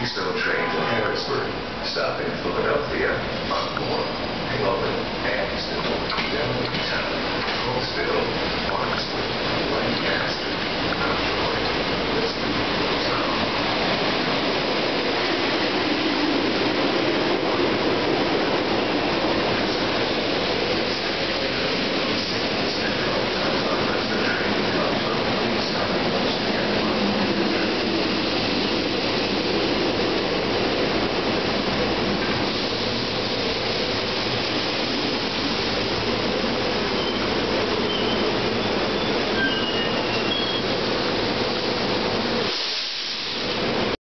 Keystone train to Harrisburg, stopping in Philadelphia, Encore, Hanover, Anniston, Denver, Town, Colesville, Marksville, Lancaster.